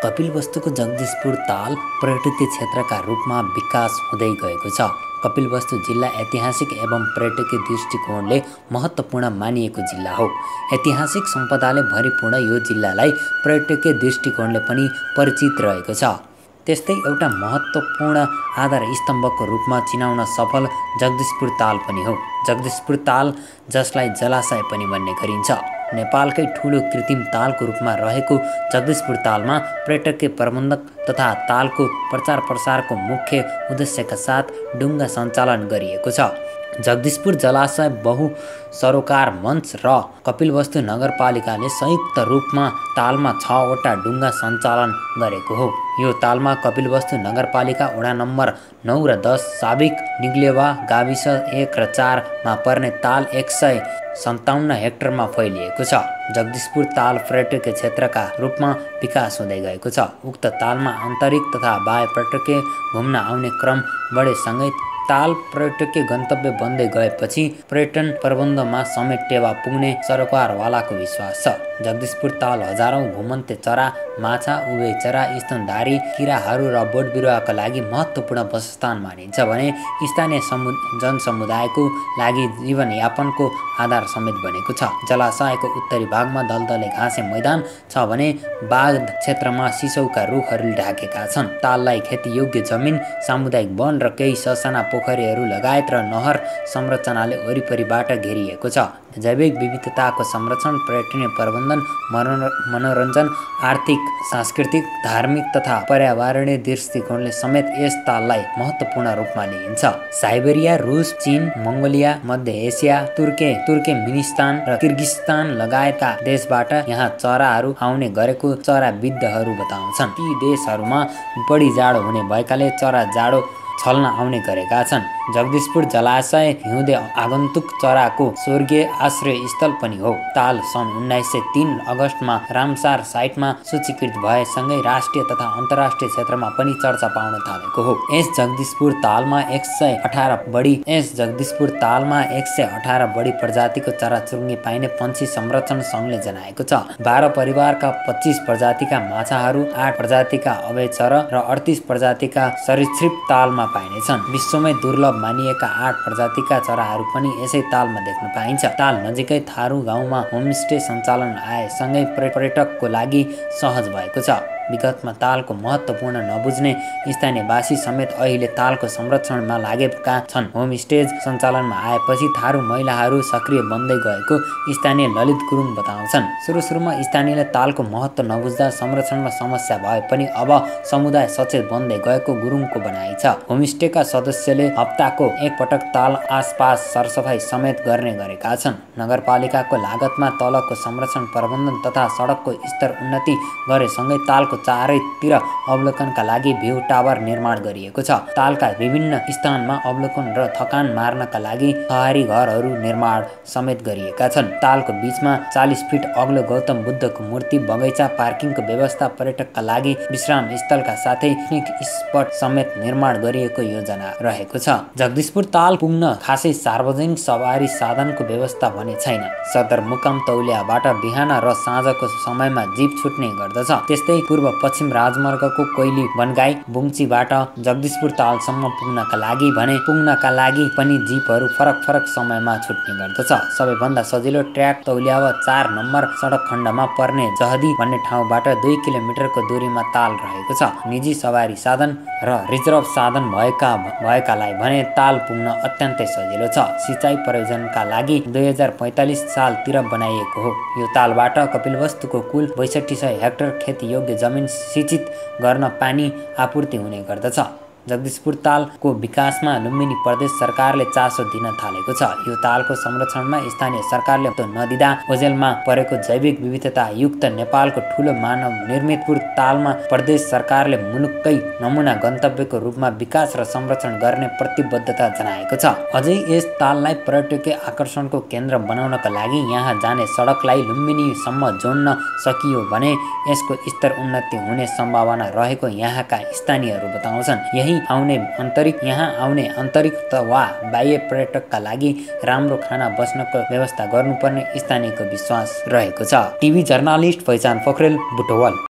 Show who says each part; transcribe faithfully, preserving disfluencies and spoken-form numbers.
Speaker 1: कपिलवस्तुको जगदीशपुर ताल पर्यटकीय क्षेत्रका रूपमा विकास हुँदै गएको छ। कपिलवस्तु जिल्ला ऐतिहासिक एवं पर्यटकीय दृष्टिकोणले महत्त्वपूर्ण मानिएको जिल्ला हो। ऐतिहासिक सम्पदाले भरिपूर्ण यो जिल्लालाई पर्यटकीय दृष्टिकोणले पनि परिचित रहेको छ। त्यस्तै एउटा महत्त्वपूर्ण आधार स्तम्भको रूपमा चिनाउन सफल जगदीशपुर ताल पनि हो। जगदीशपुर ताल, जसलाई जलाशय पनि भन्ने गरिन्छ, नेपालकै ठूलो कृत्रिम तालको रूपमा रहेको जगदीशपुर तालमा पर्यटकीय प्रबन्धक तथा तालको प्रचार प्रसारको मुख्य उद्देश्यका साथ डुङ्गा सञ्चालन गरिएको छ। जगदीशपुर जलाशय बहु सरोकार मञ्च र कपिलवस्तु नगरपालिकाले संयुक्त रूपमा तालमा छवटा डुङ्गा सञ्चालन गरेको हो। यो तालमा कपिलवस्तु नगरपालिका वडा नम्बर नौ र दस, साबिक निग्लेवा गाविस एक र चार मा पर्ने ताल एक सय सन्ताउन्न हेक्टरमा फैलिएको छ। जगदीशपुर ताल पर्यटकीय क्षेत्रका रूपमा विकास हुँदै गएको छ। उक्त तालमा आन्तरिक तथा बाह्य पर्यटकीय घुम्न आउने क्रम बढेसँगै ताल पर्यटकीय गन्तव्य बन्दै गएपछि पर्यटन प्रबन्धमा समेत टेवा पुग्ने सरोकारवालाको विश्वास छ। जगदीशपुर ताल हजारौं घुमन्ते चरा, माछा, उभयचरा, स्तनधारी किराहरू र बोटबिरुवाका लागि महत्त्वपूर्ण वासस्थान मानिन्छ भने स्थानीय समु जनसमुदायको लागि जीवनयापनको आधार समेत बनेको छ। जलाशयको उत्तरी भागमा दलदले घाँसे मैदान छ भने बाग क्षेत्रमा सिसौका रुखहरूले ढाकेका छन्। ताललाई खेतीयोग्य जमिन, सामुदायिक वन र केही ससाना पोखरीहरू लगायत र नहर संरचनाले वरिपरिबाट घेरिएको छ। जैविक विविधताको संरक्षण, पर्यटनीय प्रबन्धन, मनोरञ्जन, आर्थिक, सांस्कृतिक, धार्मिक तथा पर्यावरणीय दृष्टिकोणले समेत यस ताललाई महत्त्वपूर्ण रूपमा लिइन्छ। साइबेरिया, रुस, चीन, मङ्गोलिया, मध्य एसिया, तुर्के तुर्केमिनिस्तान र किर्गिस्तान लगायतका देशबाट यहाँ चराहरू आउने गरेको चराविदहरू बताउँछन्। ती देशहरूमा बढी जाडो हुने भएकाले चरा जाडो छल्न आउने गरेका छन्। जगदीशपुर जलाशय हिउँदे आगन्तुक चराको स्वर्गीय आश्रय स्थल पनि हो। ताल सन् उन्नाइस सय तीन अगस्तमा रामसार साइटमा सूचीकृत भएसँगै राष्ट्रिय तथा अन्तर्राष्ट्रिय क्षेत्रमा पनि चर्चा पाउन थालेको हो। यस जगदीशपुर तालमा एक सय अठार बढी यस जगदीशपुर तालमा एक सय अठार बढी प्रजातिको चराचुरुङ्गी पाइने पंक्षी संरक्षण सङ्घले जनाएको छ। बाह्र परिवारका पच्चीस प्रजातिका माछाहरू, आठ प्रजातिका अभयचर र अडतिस प्रजातिका सरीसृप तालमा पाइनेछन्। विश्वमै दुर्लभ मानिएका आठ प्रजातिका चराहरू पनि यसै तालमा देख्न पाइन्छ। ताल नजिकै थारू गाउँमा होमस्टे सञ्चालन आएसँगै पर्यटकको लागि सहज भएको छ। विगतमा तालको महत्त्वपूर्ण नबुझ्ने स्थानीयवासी समेत अहिले तालको संरक्षणमा लागेका छन्। होमस्टे सञ्चालनमा आएपछि थारू महिलाहरू सक्रिय बन्दै गएको स्थानीय ललित गुरुङ बताउँछन्। सुरु सुरुमा स्थानीयले तालको महत्त्व नबुझ्दा संरक्षणमा समस्या भए पनि अब समुदाय सचेत बन्दै गएको गुरुङको भनाइ छ। होमस्टेका सदस्यले हप्ताको एकपटक ताल आसपास सरसफाई समेत गर्ने गरेका छन्। नगरपालिकाको लागतमा तलको संरक्षण प्रबन्धन तथा सडकको स्तर उन्नति गरेसँगै तालको चारैतिर अवलोकनका लागि भ्यू टावर निर्माण गरिएको छ। तालका विभिन्न स्थानमा अवलोकन र थकान मार्नका लागि छहारी घरहरू निर्माण समेत गरिएका छन्। तालको बीचमा चालीस फिट अग्लो गौतम बुद्धको मूर्ति, बगैँचा, पार्किङको व्यवस्था, पर्यटकका लागि विश्राम स्थलका साथै पिकनिक स्पट समेत निर्माण गरिएको योजना रहेको छ। जगदीशपुर ताल पुग्न खासै सार्वजनिक सवारी साधनको व्यवस्था भने छैन। सदरमुकाम तौलियाबाट बिहान र साँझको समयमा जीप छुट्ने गर्दछ। त्यस्तै पूर्व पश्चिम राजमार्गको कोइली बनगाई बुङ्चीबाट जगदीशपुर तालसम्म पुग्नका लागि भने पुग्नका लागि पनि जीपहरू फरक फरक समयमा छुट्ने गर्दछ। सबैभन्दा सजिलो ट्र्याक तौलिया चार नम्बर सडक खण्डमा पर्ने जहदी भन्ने ठाउँबाट दुई किलोमिटरको दूरीमा ताल रहेको छ। निजी सवारी साधन र रिजर्भ साधन भएका भएकालाई भने ताल पुग्न अत्यन्तै सजिलो छ। सिँचाइ प्रयोजनका लागि दुई हजार पैँतालिस सालतिर बनाइएको हो। यो तालबाट कपिलवस्तुको कुल बैसठी सय हेक्टर खेतीयोग्य जमिन सिंचित गर्न पानी आपूर्ति हुने गर्दछ। जगदीशपुर तालको विकासमा लुम्बिनी प्रदेश सरकारले चासो दिन थालेको छ। यो तालको संरक्षणमा स्थानीय सरकारले नदिँदा ओझेलमा परेको जैविक विविधता युक्त नेपालको ठूलो मानव निर्मित तालमा प्रदेश सरकारले मुलुककै नमुना गन्तव्यको रूपमा विकास र संरक्षण गर्ने प्रतिबद्धता जनाएको छ। अझै यस ताललाई पर्यटकीय आकर्षणको केन्द्र बनाउनका लागि यहाँ जाने सडकलाई लुम्बिनीसम्म जोड्न सकियो भने यसको स्तर उन्नति हुने सम्भावना रहेको यहाँका स्थानीयहरू बताउँछन्। यही आउने आन्तरिक यहाँ आउने आन्तरिक वा बाह्य पर्यटकका लागि राम्रो खाना बस्नको व्यवस्था गर्नुपर्ने स्थानीयको विश्वास रहेको छ। टिभी जर्नलिस्ट पहिचान पोखरेल, बुटवल।